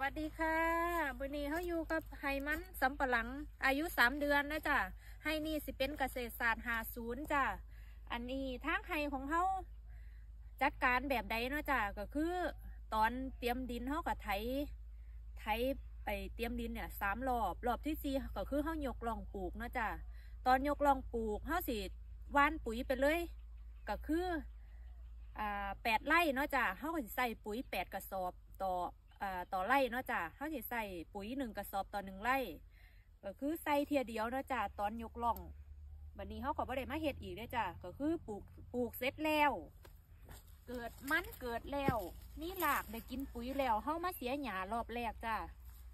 วัสดีค่ะวันนี้เขาอยู่กับไฮมันสำปะหลังอายุ3 เดือนนะจ๊ะไฮนี่สิเป็นเกษตรศาสตร์50จ้ะอันนี้ทางไฮของเขาจัดการแบบใดเนาะจ้ะก็คือตอนเตรียมดินเขาก็ไถไปเตรียมดินเนี่ย3 รอบที่4ก็คือเขายกล่องปลูกเนาะจ้ะตอนยกล่องปลูกเขาสิหว่านปุ๋ยไปเลยก็คือ8 ไร่เนาะจ้ะเขาก็สิใส่ปุ๋ย8 กระสอบต่อไร่เนาะจ้ะเขาสิใส่ปุ๋ย1 กระสอบต่อ1 ไร่ก็คือใส่เทียเดียวเนาะจ้ะตอนยกล่องบัดนี้เขาก็บ่ได้มาเฮ็ดอีกเด้อจ้ะก็คือปลูกเสร็จแล้วเกิดแล้วมีหลากได้กินปุ๋ยแล้วเขามาเสียหญ้ารอบแรกจ้ะ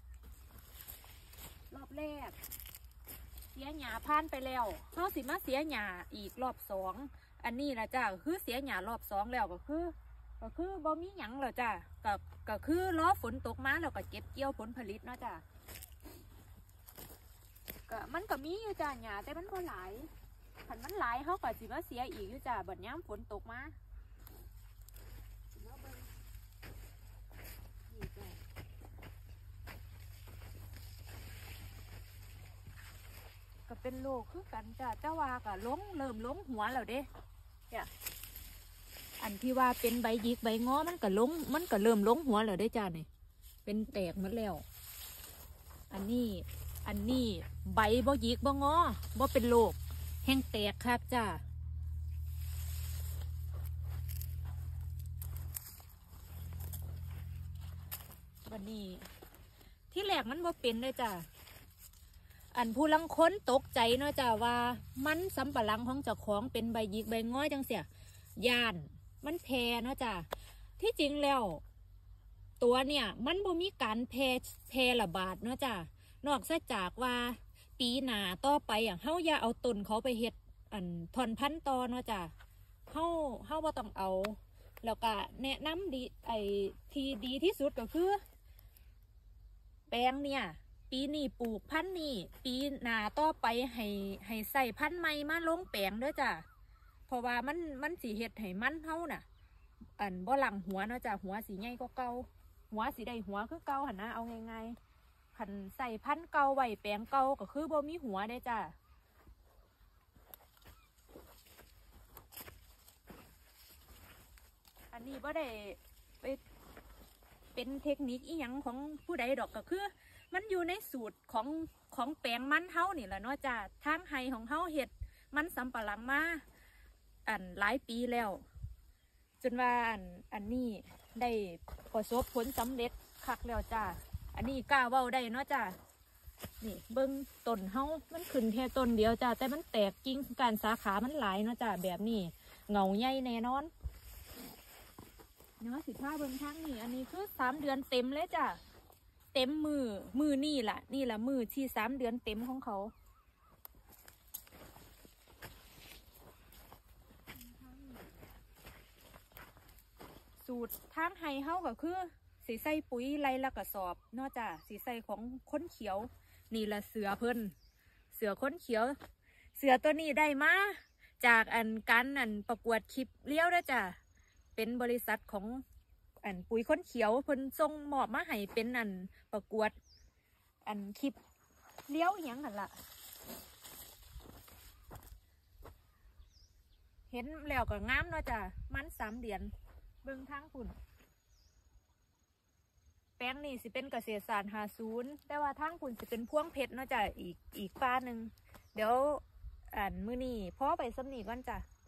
รอบแรกเสียหญ้าผ่านไปแล้วเขาสิมาเสียหญ้าอีกรอบ2อันนี้ละจ้ะคือเสียหญ้ารอบ2แล้วก็คือบ่มีหยังแล้วจ้ะก็คือล้อฝนตกมาแล้วก็เก็บเกี่ยวผลผลิตเนาะจ้ะก็มันก็มีอยู่จ้ะหญ้าแต่มันบ่หลายคันมันหลายเขาก็สิมาเสียอีกอยู่จ้ะบัดยามฝนตกมานี่จ้ะก็เป็นโรคคือกันจ้ะแต่ว่าก็เริ่มล้มหัวแล้วเด้จ้ะอันที่ว่าเป็นใบหยิกใบง้อมันก็เริ่มล้มหัวแล้วได้จ้าเนี่ยเป็นแตกหมดแล้วอันนี้ใบบ่หยิกบ่ง้อบ่เป็นโรคแห้งแตกครับจ้าวันนี้ที่แรกมันบ่เป็นเลยจ้าอันผู้ลังค้นตกใจเนาะจ้าว่ามันสำปะหลังของเจ้าของเป็นใบหยิกใบง้อจังเสียย่านมันแพร่เนาะจ้ะที่จริงแล้วตัวเนี่ยมันบ่มีการแพร่ระบาดเนาะจ้ะนอกจากว่าปีหน้าต่อไปเฮาอย่าเอาต้นเขาไปเฮ็ดถอนพันธุ์ต่อเนาะจ้ะเฮาบ่ต้องเอาแล้วก็แนะนำที่ดีที่สุดก็คือแปลงเนี่ยปีนี้ปลูกพันธุ์นี้ปีหน้าต่อไปให้ใส่พันธุ์ใหม่มาลงแปลงเด้อจ้ะเพราะว่ามันสีเห็ดให้มันเฮาน่ะบ่หลังหัวเนาะจ้ะหัวสีใหญ่ก็เก่าหัวสีได้หัวคือเก่าหันนะเอาง่ายๆขันใส่พันธุ์เก่าไว้แปลงเก่าก็คือบ่มีหัวได้จ้ะอันนี้บ่ได้ไปเป็นเทคนิคอีหยังของผู้ใดดอกก็คือมันอยู่ในสูตรของแปลงมันเฮานี่แหละเนาะจ้ะทางไห้ของเฮาเห็ดมันสำปะหลังมาหลายปีแล้วจนว่าอันนี้ได้ประสบผลสำเร็จคักแล้วจ้าอันนี้กล้าเว้าได้เนาะจ้านี่เบิ้งต้นเฮามันขึ้นแค่ต้นเดียวจ้าแต่มันแตกกิ่งการสาขามันหลายเนาะจ้าแบบนี้เงาใหญ่แน่นอนเนาะ15เบิ้งทางนี่อันนี้คือ3 เดือนเต็มเลยจ้าเต็มมือนี่ล่ะมือที่3 เดือนเต็มของเขาสูตรทางไฮเฮาก็คือสีใส่ปุ๋ยไรละกระสอบนอกจากสีใส่ของค้นเขียวนี่ละเสือเพิ่นเสือค้นเขียวเสือตัวนี้ได้มาจากการประกวดคลิปเลี้ยวนะจ้ะเป็นบริษัทของปุ๋ยค้นเขียวเพิ่นส่งมอบมาให้เป็นประกวดคลิปเลี้ยวอย่างนั้นล่ะเห็นแล้วก็งามเนาะจ้ะมัน3 เดือนเบิ่งทางฝุ่นแป้งนี่สิเป็นเกษตรศาสตร์50แต่ว่าทางฝุ่นสิเป็นพ่วงเพชรเนาะจ้ะอีกฟ้าหนึ่งเดี๋ยวมื้อนี้พอไปสำนีก่อนจ้ะ